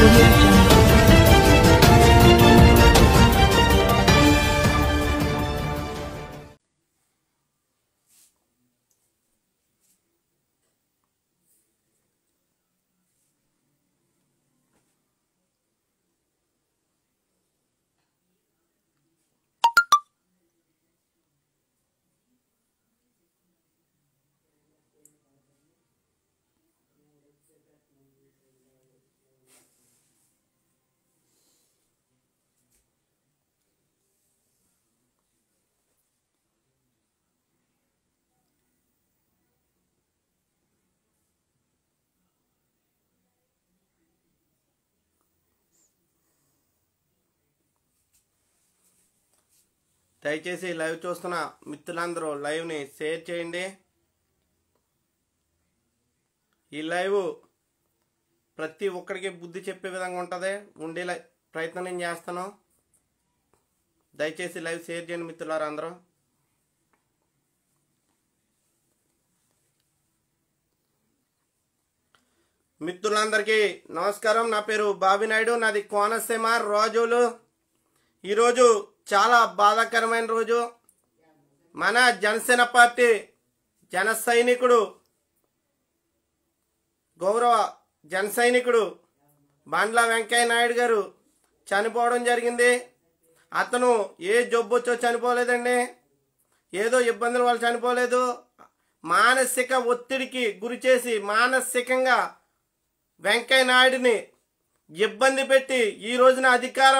Audio Jungle. దయచేసి live చూస్తున్న మిత్రులందరూ లైవ్ని షేర్ చేయండి. ఈ లైవ్ ప్రతి ఒక్కరికి బుద్ధి చెప్పే విధంగా ఉంటుంది, ఉండే ప్రయత్నం నేను చేస్తాను. దయచేసి లైవ్ షేర్ చేయండి మిత్రులారా అందరూ. మిత్రులందరికీ నమస్కారం. నా పేరు బాబీ నాయుడు, నాది కోనసీమ రాజోలు. ఈరోజు చాలా బాధాకరమైన రోజు. మన జనసేన పార్టీ జన సైనికుడు, గౌరవ జన సైనికుడు బండ్ల వెంకయ్య నాయుడు గారు చనిపోవడం జరిగింది. అతను ఏ జబ్బొచ్చో చనిపోలేదండి, ఏదో ఇబ్బందుల వల్ల చనిపోలేదు. మానసిక ఒత్తిడికి గురి చేసి మానసికంగా వెంకయ్య నాయుడిని ఇబ్బంది పెట్టి ఈ రోజున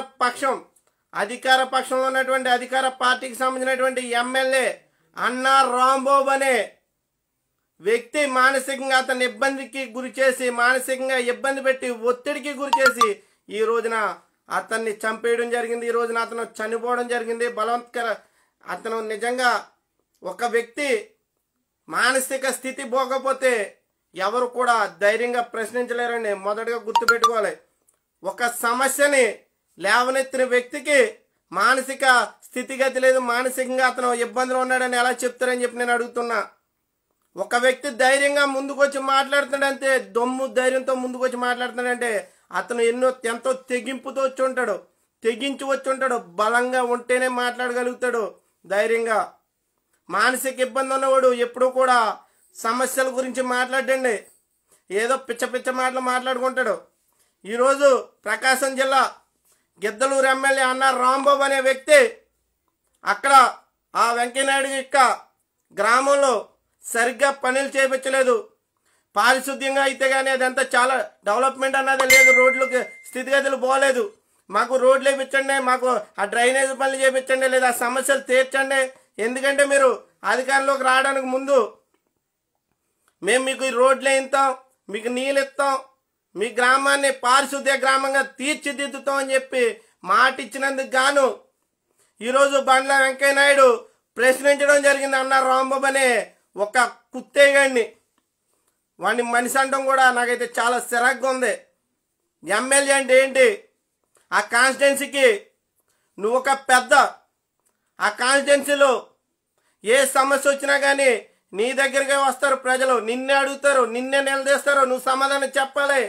అధికార పక్షంలో ఉన్నటువంటి అధికార పార్టీకి సంబంధించినటువంటి ఎమ్మెల్యే అన్నా రాంబాబు అనే వ్యక్తి మానసికంగా అతన్ని ఇబ్బందికి గురి చేసి, మానసికంగా ఇబ్బంది పెట్టి ఒత్తిడికి గురి చేసి ఈ రోజున అతన్ని చంపేయడం జరిగింది. ఈ రోజున అతను చనిపోవడం జరిగింది. అతను నిజంగా ఒక వ్యక్తి మానసిక స్థితి పోకపోతే ఎవరు కూడా ధైర్యంగా ప్రశ్నించలేరండి. మొదటగా గుర్తుపెట్టుకోవాలి, ఒక సమస్యని లేవనెత్తిన వ్యక్తికి మానసిక స్థితిగతి లేదు, మానసికంగా అతను ఇబ్బందులు ఉన్నాడని ఎలా చెప్తారని చెప్పి నేను అడుగుతున్నా. ఒక వ్యక్తి ధైర్యంగా ముందుకొచ్చి మాట్లాడుతున్నాడంటే, దమ్ము ధైర్యంతో ముందుకొచ్చి మాట్లాడుతున్నాడంటే అతను ఎంతో తెగింపుతో తెగించి వచ్చి ఉంటాడు. బలంగా ఉంటేనే మాట్లాడగలుగుతాడు ధైర్యంగా. మానసిక ఇబ్బంది ఉన్నవాడు ఎప్పుడూ కూడా సమస్యల గురించి మాట్లాడండి, ఏదో పిచ్చ మాటలు మాట్లాడుకుంటాడు. ఈరోజు ప్రకాశం జిల్లా గిద్దలూరు ఎమ్మెల్యే అన్నా రాంబాబు అనే వ్యక్తి అక్కడ ఆ వెంకయ్యనాయుడు యొక్క గ్రామంలో సరిగ్గా పనులు చేయించలేదు. పారిశుద్ధ్యంగా అయితే కానీ అదంతా చాలా డెవలప్మెంట్ అన్నది లేదు, రోడ్లకు స్థితిగతులు పోలేదు. మాకు రోడ్లు వేయించండి, మాకు ఆ డ్రైనేజ్ పనులు చేయించండి, లేదా సమస్యలు తీర్చండి. ఎందుకంటే మీరు అధికారంలోకి రావడానికి ముందు మేము మీకు ఈ రోడ్లు వేయిస్తాం, మీకు నీళ్ళు ఇస్తాం, మీ గ్రామాన్ని పారిశుద్ధ్య గ్రామంగా తీర్చిదిద్దుతాం అని చెప్పి మాట ఇచ్చినందుకు గాను ఈరోజు బండ్ల వెంకయ్య నాయుడు ప్రశ్నించడం జరిగింది. అన్నా రాంబాబు అనే ఒక కుత్తేగాడిని, వాడిని మనిషి అంటాం కూడా నాకైతే చాలా సిరగ్గా ఉంది. ఎమ్మెల్యే అంటే ఏంటి? ఆ కాన్స్టిట్యున్సీకి నువ్వు ఒక పెద్ద, ఆ కాన్స్టిట్యున్సీలో ఏ సమస్య వచ్చినా కానీ నీ దగ్గరగా వస్తారు ప్రజలు, నిన్నే అడుగుతారు, నిన్నే నిలదీస్తారు, నువ్వు సమాధానం చెప్పాలి.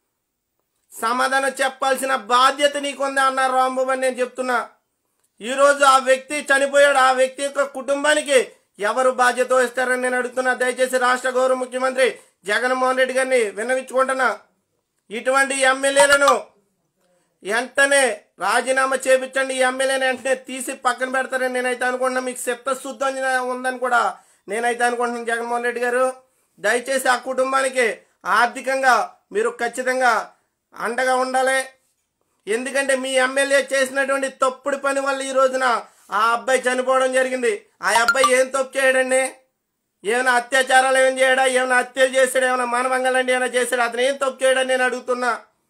సమాధానం చెప్పాల్సిన బాధ్యత నీకుంది అన్నారు రాంబాబు అని నేను చెప్తున్నా. ఈరోజు ఆ వ్యక్తి చనిపోయాడు, ఆ వ్యక్తి యొక్క కుటుంబానికి ఎవరు బాధ్యత వహిస్తారని నేను అడుగుతున్నా. దయచేసి రాష్ట్ర గౌరవ ముఖ్యమంత్రి జగన్మోహన్ రెడ్డి గారిని విన్నవించుకుంటున్నా, ఇటువంటి ఎమ్మెల్యేలను వెంటనే రాజీనామా చేపించండి. ఈ ఎమ్మెల్యేని వెంటనే తీసి పక్కన పెడతారని నేనైతే అనుకుంటున్నా. మీకు చిత్తశుద్ధి ఉందని కూడా నేనైతే అనుకుంటున్నాను. జగన్మోహన్ రెడ్డి గారు దయచేసి ఆ కుటుంబానికి ఆర్థికంగా మీరు ఖచ్చితంగా అండగా ఉండాలి. ఎందుకంటే మీ ఎమ్మెల్యే చేసినటువంటి తప్పుడు పని వల్ల ఈ రోజున ఆ అబ్బాయి చనిపోవడం జరిగింది. ఆ అబ్బాయి ఏం తప్పు చేయడండి? ఏమైనా అత్యాచారాలు ఏమైనా చేయడా? ఏమైనా హత్యలు చేశాడు? ఏమైనా మానవంగలండి ఏమైనా చేశాడు? అతను ఏం తప్పు చేయడని నేను అడుగుతున్నా.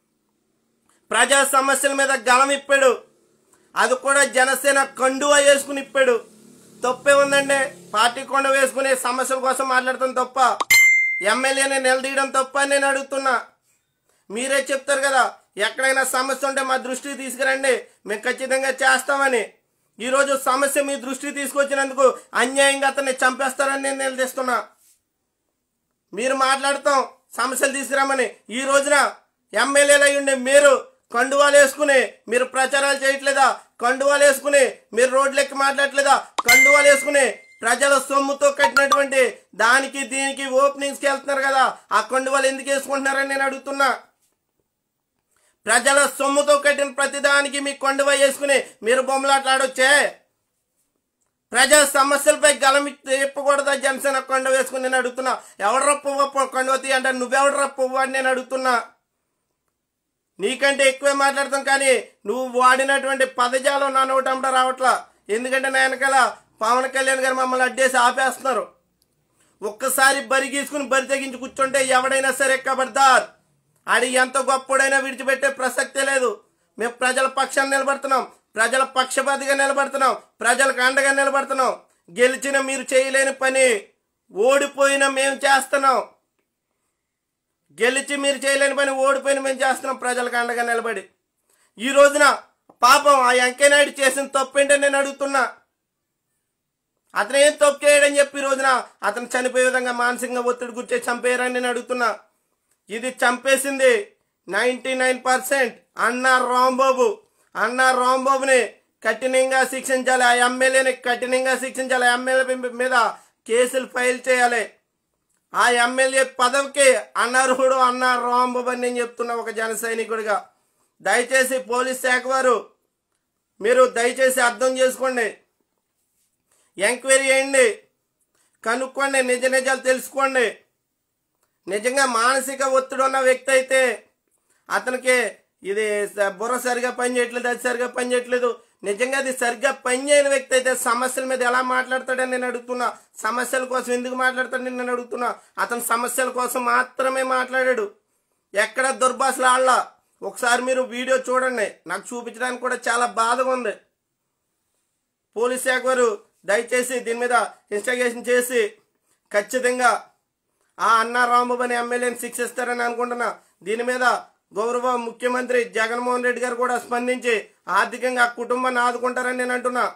ప్రజా సమస్యల మీద గలం ఇప్పాడు, అది కూడా జనసేన కండువా వేసుకుని ఇప్పాడు. తప్పే ఉందండి? పార్టీ కొండ వేసుకునే సమస్యల కోసం మాట్లాడటం తప్ప, ఎమ్మెల్యేని నిలదీయడం తప్ప అని నేను అడుగుతున్నా. మీరే చెప్తారు కదా, ఎక్కడైనా సమస్య ఉంటే మా దృష్టికి తీసుకురండి, మేము ఖచ్చితంగా చేస్తామని. ఈరోజు సమస్య మీ దృష్టికి తీసుకొచ్చినందుకు అన్యాయంగా అతన్ని చంపేస్తారని నేను నిలదీస్తున్నా. మీరు మాట్లాడతాం సమస్యలు తీసుకురామని, ఈ రోజున ఎమ్మెల్యేలు అయ్యుండి మీరు కండువాలు వేసుకుని మీరు ప్రచారాలు చేయట్లేదా? కండువాలు వేసుకుని మీరు రోడ్లెక్కి మాట్లాడట్లేదా? కండువాలు వేసుకుని ప్రజల సొమ్ముతో కట్టినటువంటి దానికి దీనికి ఓపెనింగ్స్కి వెళ్తున్నారు కదా, ఆ కండువాలు ఎందుకు వేసుకుంటున్నారని నేను అడుగుతున్నా. ప్రజల సొమ్ముతో కట్టిన ప్రతిదానికి మీ కండువా వేసుకుని మీరు బొమ్మలాట్లాడొచ్చే. ప్రజా సమస్యలపై గలం ఇప్పకూడదా జనసేన కండువ వేసుకుని నేను అడుగుతున్నా. ఎవడరా పువ్వు కండువ తీ అంటే నువ్వెవడరా పువ్వు అని నేను అడుగుతున్నా. నీకంటే ఎక్కువే మాట్లాడతాం, కానీ నువ్వు వాడినటువంటి పదజాలం నా నోటంట రావట్లా. ఎందుకంటే నా వెనకాల పవన్ కళ్యాణ్ గారు మమ్మల్ని అడ్డేసి ఆపేస్తున్నారు. ఒక్కసారి బరి గీసుకుని బరి తెగించి కూర్చుంటే ఎవడైనా సరే కబర్దార్. ఆడి ఎంత గొప్పడైనా విడిచిపెట్టే ప్రసక్తే లేదు. మేము ప్రజల పక్షాన్ని నిలబడుతున్నాం, ప్రజల పక్షపాతిగా నిలబడుతున్నాం, ప్రజలకు అండగా నిలబడుతున్నాం. గెలిచిన మీరు చేయలేని పని ఓడిపోయినా మేము చేస్తున్నాం. గెలిచి మీరు చేయలేని పని ఓడిపోయిన మేము చేస్తున్నాం ప్రజలకు అండగా నిలబడి. ఈ రోజున పాపం ఆ వెంకయ్యనాయుడు చేసిన తప్పు ఏంటని నేను అడుగుతున్నా. అతను ఏం తప్పు చేయడని చెప్పి ఈ రోజున అతను చనిపోయే విధంగా మానసికంగా ఒత్తిడి గుర్చే చంపేయరని నేను అడుగుతున్నా. ఇది చంపేసింది 99% అన్నా రాంబాబు. అన్నా రాంబాబుని కఠినంగా శిక్షించాలి, ఆ ఎమ్మెల్యేని కఠినంగా శిక్షించాలి, ఎమ్మెల్యే మీద కేసులు ఫైల్ చేయాలి. ఆ ఎమ్మెల్యే పదవికి అనర్హుడు అన్నా రాంబాబు అని నేను చెప్తున్నా ఒక జన సైనికుడిగా. దయచేసి పోలీస్ శాఖ వారు మీరు దయచేసి అర్థం చేసుకోండి, ఎంక్వైరీ చేయండి, కనుక్కోండి, నిజ నిజాలు తెలుసుకోండి. నిజంగా మానసిక ఒత్తిడి ఉన్న వ్యక్తి అయితే అతనికి ఇది బుర్ర సరిగా పనిచేయట్లేదు, అది సరిగా పనిచేయట్లేదు, నిజంగా అది సరిగ్గా పనిచేయని వ్యక్తి అయితే సమస్యల మీద ఎలా మాట్లాడతాడని నేను అడుగుతున్నా. సమస్యల కోసం ఎందుకు మాట్లాడతాడని నేను అడుగుతున్నా. అతను సమస్యల కోసం మాత్రమే మాట్లాడాడు, ఎక్కడ దుర్భాషలు ఆడలా. ఒకసారి మీరు వీడియో చూడండి, నాకు చూపించడానికి కూడా చాలా బాధగా ఉంది. పోలీస్ శాఖ వారు దయచేసి దీని మీద ఇన్వెస్టిగేషన్ చేసి ఖచ్చితంగా ఆ అన్నా రాంబాబు అనే ఎమ్మెల్యేని శిక్షిస్తారని అనుకుంటున్నా. దీని మీద గౌరవ ముఖ్యమంత్రి జగన్మోహన్ రెడ్డి గారు కూడా స్పందించి ఆర్థికంగా కుటుంబాన్ని ఆదుకుంటారని నేను అంటున్నా.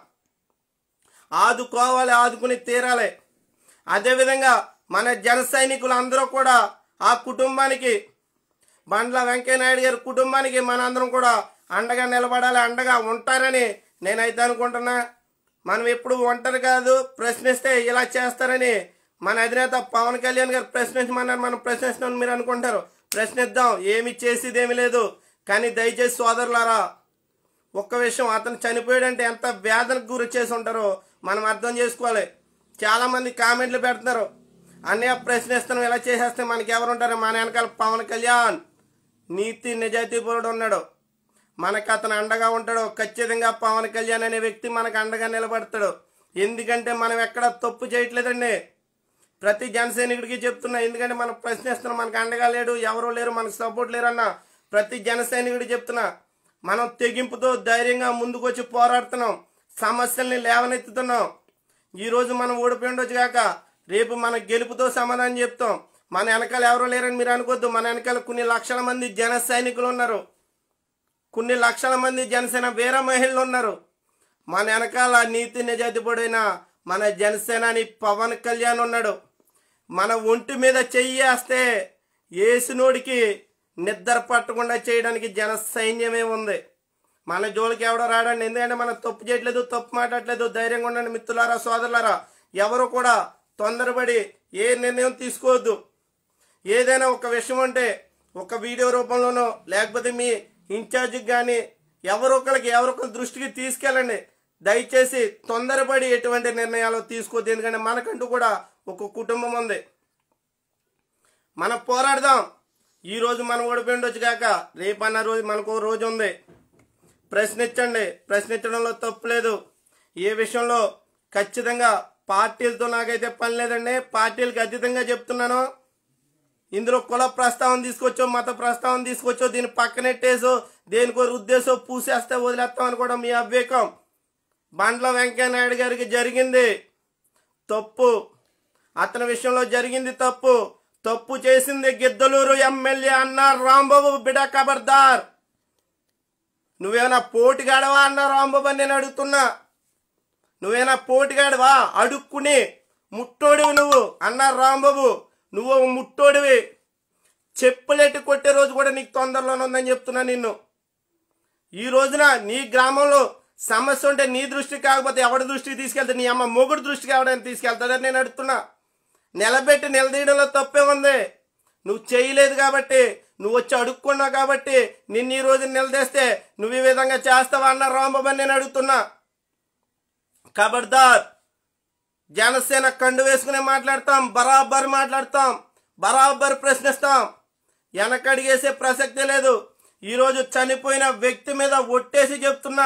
ఆదుకోవాలి, ఆదుకుని తీరాలి. అదేవిధంగా మన జన సైనికులు అందరూ కూడా ఆ కుటుంబానికి, బండ్ల వెంకయ్యనాయుడు గారి కుటుంబానికి మనందరం కూడా అండగా నిలబడాలి, అండగా ఉంటారని నేనైతే అనుకుంటున్నా. మనం ఎప్పుడు ఒంటరి కాదు, ప్రశ్నిస్తే ఇలా చేస్తారని మన అధినేత పవన్ కళ్యాణ్ గారు ప్రశ్నించమన్నారు. మనం ప్రశ్నిస్తామని మీరు అనుకుంటారు, ప్రశ్నిద్దాం, ఏమి చేసేదేమి లేదు. కానీ దయచేసి సోదరులారా, ఒక్క విషయం, అతను చనిపోయాడంటే ఎంత వేదనకు గురి చేసి ఉంటారో మనం అర్థం చేసుకోవాలి. చాలామంది కామెంట్లు పెడుతున్నారు, అన్నయ్య ప్రశ్నిస్తాను, ఇలా చేసేస్తే మనకి ఎవరు ఉంటారు? మన వెనకాల పవన్ కళ్యాణ్ నీతి నిజాయితీ పరుడు ఉన్నాడు, మనకు అతను అండగా ఉంటాడు. ఖచ్చితంగా పవన్ కళ్యాణ్ అనే వ్యక్తి మనకు అండగా నిలబడతాడు. ఎందుకంటే మనం ఎక్కడ తప్పు చేయట్లేదండి. ప్రతి జన సైనికుడికి చెప్తున్నా, ఎందుకంటే మనం ప్రశ్నిస్తున్నాం, మనకు అండగా లేడు, ఎవరూ లేరు, మనకు సపోర్ట్ లేరన్న ప్రతి జన సైనికుడికి చెప్తున్నా. మనం తెగింపుతో ధైర్యంగా ముందుకు వచ్చి పోరాడుతున్నాం, సమస్యల్ని లేవనెత్తుతున్నాం. ఈరోజు మనం ఓడిపోయి ఉండొచ్చు కాక రేపు మన గెలుపుతో సమాధానం చెప్తాం. మన వెనకాల ఎవరూ లేరని మీరు అనుకోద్దు. మన వెనకాల కొన్ని లక్షల మంది జన సైనికులు ఉన్నారు, కొన్ని లక్షల మంది జనసేన వీర మహిళలు ఉన్నారు. మన వెనకాల నీతి నిజాయితీ పడిన మన జనసేనాని పవన్ కళ్యాణ్ ఉన్నాడు. మన ఒంటి మీద చెయ్యేస్తే ఏసునోడికి నిద్ర పట్టకుండా చేయడానికి జన సైన్యమే ఉంది. మన జోలికి ఎవడో రాడండి, ఎందుకంటే మనం తప్పు చేయట్లేదు, తప్పు మాట్లాడట్లేదు. ధైర్యంగా ఉండండి మిత్రులారా, సోదరులారా. ఎవరు కూడా తొందరపడి ఏ నిర్ణయం తీసుకోవద్దు. ఏదైనా ఒక విషయం అంటే ఒక వీడియో రూపంలోనో లేకపోతే మీ ఇన్ఛార్జికి కానీ ఎవరొకరి దృష్టికి తీసుకెళ్ళండి. దయచేసి తొందరపడి ఎటువంటి నిర్ణయాలు తీసుకోవద్దు. ఎందుకంటే మనకంటూ కూడా ఒక కుటుంబం ఉంది. మనం పోరాడదాం. ఈరోజు మనం ఓడిపోయి ఉండొచ్చు కాక రేపన్న రోజు మనకు రోజు ఉంది. ప్రశ్నించండి, ప్రశ్నించడంలో తప్పు లేదు. ఏ విషయంలో ఖచ్చితంగా పార్టీలతో నాకైతే పని లేదండి. పార్టీలకు అతీతంగా చెప్తున్నాను. ఇందులో కుల ప్రస్తావన తీసుకొచ్చో, మత ప్రస్తావన తీసుకొచ్చో, దీన్ని పక్కనెట్టేసో, దేనికో ఉద్దేశం పూసేస్తే వదిలేస్తామని కూడా మీ అవివేకం. బండ్ల వెంకయ్యనాయుడు గారికి జరిగింది తప్పు, అతని విషయంలో జరిగింది తప్పు. తప్పు చేసింది గిద్దలూరు ఎమ్మెల్యే అన్నా రాంబాబు. బిడ్డ ఖబర్దార్, నువ్వేనా పోటీగాడవా అన్నా రాంబాబు అని నేను అడుగుతున్నా. నువ్వేనా పోటీగాడవా? అడుక్కుని ముట్టోడివి నువ్వు అన్నా రాంబాబు, నువ్వు ముట్టోడివి. చెప్పులెట్టి కొట్టే రోజు కూడా నీకు తొందరలోనే ఉందని చెప్తున్నా నిన్ను. ఈ రోజున నీ గ్రామంలో సమస్య ఉంటే నీ దృష్టికి కాకపోతే ఎవరి దృష్టికి తీసుకెళ్తా? నీ అమ్మ మొగుడు దృష్టికి ఎవడని తీసుకెళ్తాడని నేను అడుగుతున్నా. నిలబెట్టి నిలదీయడంలో తప్పే ఉంది. నువ్వు చేయలేదు కాబట్టి, నువ్వు వచ్చి అడుక్కున్నావు కాబట్టి నిన్ను ఈ రోజు నిలదీస్తే నువ్వు ఈ విధంగా చేస్తావా అన్న రాంబాబు అని నేను అడుగుతున్నా. ఖబర్దార్, జనసేన కండు వేసుకునే మాట్లాడతాం, బరాబర్ మాట్లాడతాం, బరాబర్ ప్రశ్నిస్తాం. వెనకడిగేసే ప్రసక్తే లేదు. ఈరోజు చనిపోయిన వ్యక్తి మీద ఒట్టేసి చెప్తున్నా,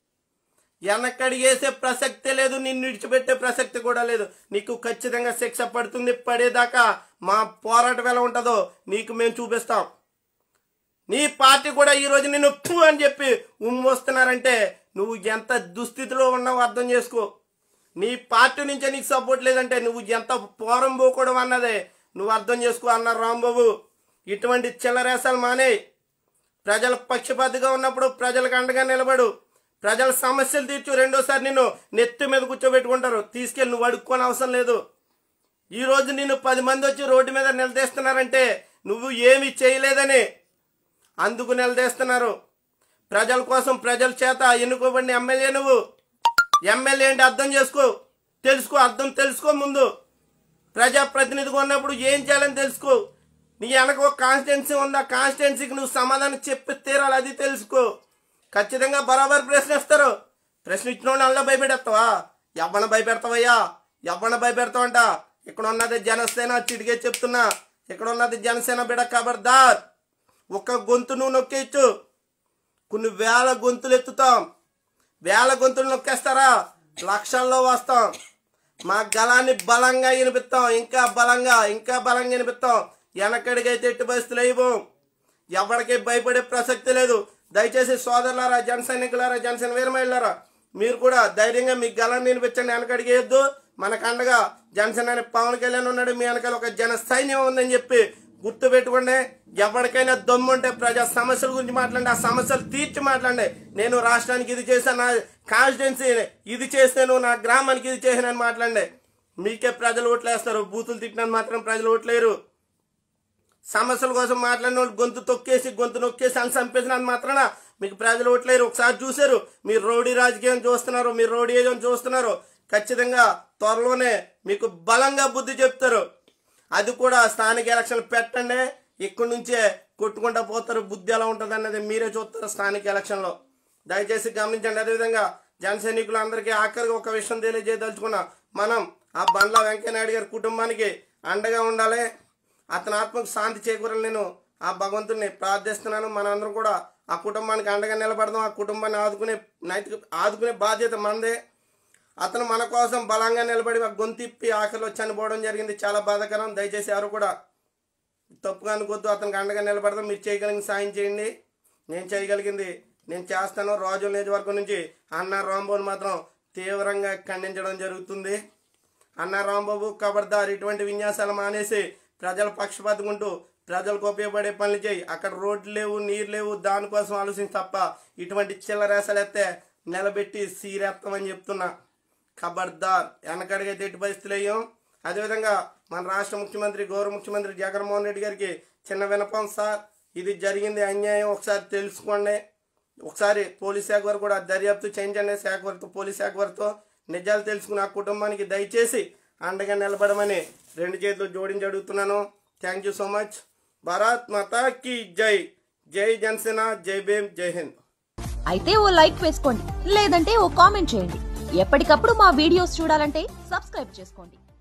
వెనకడిగేసే ప్రసక్తే లేదు. నిన్ను విడిచిపెట్టే ప్రసక్తి కూడా లేదు. నీకు ఖచ్చితంగా శిక్ష పడుతుంది. పడేదాకా మా పోరాటం ఎలా ఉంటుందో నీకు మేము చూపిస్తాం. నీ పార్టీ కూడా ఈరోజు నిన్ను థూ అని చెప్పి వస్తున్నారంటే నువ్వు ఎంత దుస్థితిలో ఉన్నావో అర్థం చేసుకో. నీ పార్టీ నుంచే నీకు సపోర్ట్ లేదంటే నువ్వు ఎంత పోరం పోకూడదు అన్నదే నువ్వు అర్థం చేసుకో అన్నారు రాంబాబు. ఇటువంటి చిల్లరేసాలు మానే. ప్రజల పక్షపాతిగా ఉన్నప్పుడు ప్రజలకు అండగా నిలబడు. ప్రజల సమస్యలు తీర్చు. రెండోసారి నిన్ను నెత్తి మీద కూర్చోబెట్టుకుంటారు. తీసుకెళ్ళి నువ్వు అడుక్కోని అవసరం లేదు. ఈరోజు నిన్ను 10 మంది వచ్చి రోడ్డు మీద నిలదీస్తున్నారంటే నువ్వు ఏమి చేయలేదని అందుకు నిలదీస్తున్నారు. ప్రజల కోసం ప్రజల చేత ఎన్నుకోబడిన ఎమ్మెల్యే నువ్వు. ఎమ్మెల్యే అంటే అర్థం చేసుకో, తెలుసుకో, అర్థం తెలుసుకో. ముందు ప్రజాప్రతినిధిగా ఉన్నప్పుడు ఏం చేయాలని తెలుసుకో. నీ వెనక ఒక కాన్స్టిట్యున్సీ ఉందా, కాన్స్టిట్యున్సీకి నువ్వు సమాధానం చెప్పి తీరాలి, అది తెలుసుకో. ఖచ్చితంగా బరాబర్ ప్రశ్నిస్తారు. ప్రశ్నించిన అల్లా భయపెడతావా? ఎవరిని భయపెడతావయ్యా? ఎవరిని భయపెడతావంట? ఇక్కడ ఉన్నది జనసేన, చిటికే చెప్తున్నా, ఇక్కడ ఉన్నది జనసేన బిడ. ఖబర్దార్, ఒక గొంతు నువ్వు నొక్కేయచ్చు, కొన్ని వేల గొంతులు ఎత్తుతాం. వేల గొంతులు నొక్కేస్తారా? లక్షల్లో వస్తాం. మా గలాన్ని బలంగా వినిపిస్తాం, ఇంకా బలంగా వినిపిస్తాం. వెనకడికైతే ఎట్టి పరిస్థితులు అయ్యో ఎవరికి భయపడే ప్రసక్తి లేదు. దయచేసి సోదరులారా, జన సైనికులారా, జనసేన వీరమహిళలారా, మీరు కూడా ధైర్యంగా మీ గలాన్ని వినిపించండి. వెనకడిగేయద్దు. మనకు అండగా జనసేన అనే పవన్ కళ్యాణ్ ఉన్నాడు. మీ వెనకాల ఒక జన సైన్యం ఉందని చెప్పి గుర్తు పెట్టుకోండి. ఎవరికైనా దమ్ము ఉంటే ప్రజా సమస్యల గురించి మాట్లాడండి, ఆ సమస్యలు తీర్చి మాట్లాడండి. నేను రాష్ట్రానికి ఇది చేశాను, నా కాన్స్టిట్యున్సీ ఇది చేశాను, నా గ్రామానికి ఇది చేశానని మాట్లాడండి. మీకే ప్రజలు ఓట్లేస్తారు. బూతులు తిట్టినని మాత్రం ప్రజలు ఓట్లేరు. సమస్యల కోసం మాట్లాడిన వాళ్ళు గొంతు నొక్కేసి అని చంపేసినని మాత్రాన మీకు ప్రజలు ఓట్లేరు. ఒకసారి చూశారు, మీరు రౌడీ రాజకీయం చూస్తున్నారు, మీరు రౌడీజం చూస్తున్నారు. ఖచ్చితంగా త్వరలోనే మీకు బలంగా బుద్ధి చెప్తారు. అది కూడా స్థానిక ఎలక్షన్లు పెట్టండి. ఇక్కడి నుంచే కొట్టుకుంటా పోతారు. బుద్ధి ఎలా ఉంటుంది అన్నది మీరే చూస్తారు స్థానిక ఎలక్షన్లో. దయచేసి గమనించండి. అదేవిధంగా జన సైనికులందరికీ ఆఖరికి ఒక విషయం తెలియజేయదలుచుకున్నా. మనం ఆ బండ్ల వెంకయ్యనాయుడు గారి కుటుంబానికి అండగా ఉండాలి. అతని ఆత్మకు శాంతి చేకూరాలని నేను ఆ భగవంతుడిని ప్రార్థిస్తున్నాను. మనందరం కూడా ఆ కుటుంబానికి అండగా నిలబడదాం. ఆ కుటుంబాన్ని ఆదుకునే బాధ్యత మనదే. అతను మన కోసం బలంగా నిలబడి గొంతిప్పి ఆఖరిలో చనిపోవడం జరిగింది. చాలా బాధాకరం. దయచేసి ఎవరు కూడా తప్పుగా అనుకోవద్దు. అతనికి అండగా నిలబడదాం. మీరు చేయగలిగిన సాయం చేయండి. నేను చేయగలిగింది నేను చేస్తాను. రాజుల నియోజకవర్గం నుంచి అన్న రాంబాబుని మాత్రం తీవ్రంగా ఖండించడం జరుగుతుంది. అన్న రాంబాబు ఖబర్దార్, ఇటువంటి విన్యాసాలు మానేసి ప్రజల పక్షపాతకుంటూ ప్రజలకు ఉపయోగపడే పనులు చేయి. అక్కడ రోడ్లు లేవు, నీరు లేవు, దానికోసం ఆలోచించి తప్ప ఇటువంటి చిల్లరేసలు ఎత్తే నిలబెట్టి సీరెత్తామని చెప్తున్నా. ఖబర్దార్, వెనకడిగైతే ఎట్టి పరిస్థితులు అయ్యాం. అదేవిధంగా మన రాష్ట్ర ముఖ్యమంత్రి, గౌరవ ముఖ్యమంత్రి జగన్మోహన్ రెడ్డి గారికి చిన్న వినపం సార్. ఇది జరిగింది అన్యాయం, ఒకసారి తెలుసుకోండి. ఒకసారి పోలీస్ శాఖ వారు కూడా దర్యాప్తు చేయించండి. పోలీస్ శాఖ వారితో నిజాలు తెలుసుకుని ఆ కుటుంబానికి దయచేసి అండగా నిలబడమని 2 చేతులు జోడించి అడుగుతున్నాను. Thank you so much. Bharat Mata కీ జై. జై జనసేన, జై భీమ్, జై హింద్. అయితే ఓ లైక్ వేసుకోండి, లేదంటే ఓ కామెంట్ చేయండి. ఎప్పటికప్పుడు మా వీడియోస్ చూడాలంటే సబ్స్క్రైబ్ చేసుకోండి.